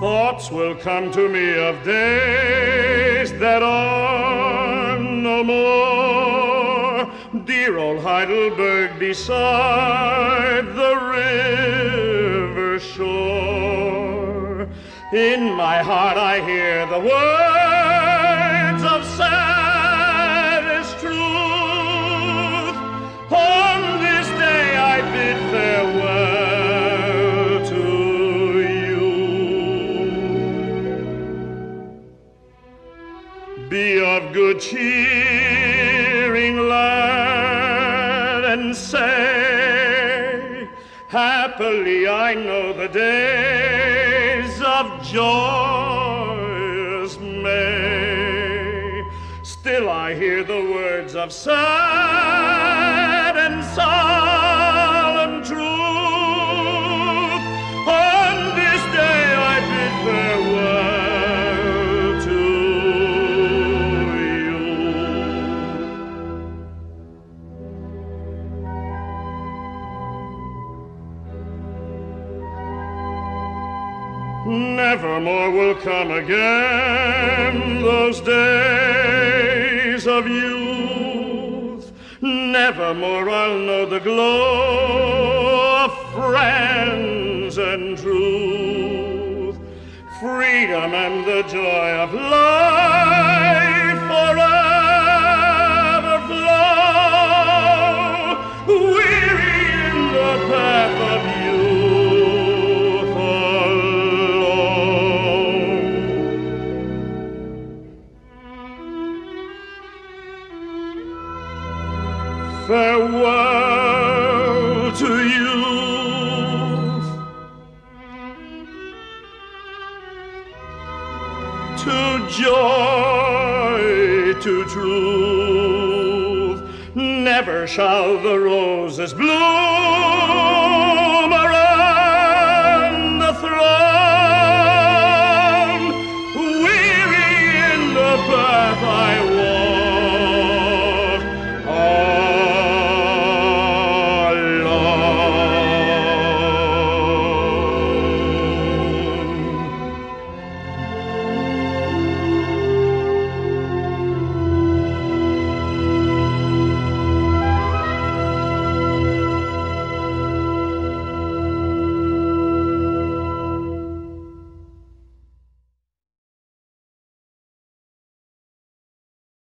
Thoughts will come to me of days that are no more. Dear old Heidelberg beside the river shore. In my heart I hear the words of saddest truth. On this day I bid farewell to you. Be of good cheering, lad, and say, happily I know the days of joyous May. Still I hear the words of sad and solemn truth. On this day I bid farewell to you. Nevermore will come again those days of youth. Nevermore I'll know the glow of friends and truth. Freedom and the joy of life forever flow. Weary in the path of youth alone. Farewell to youth, to joy, to truth. Never shall the roses bloom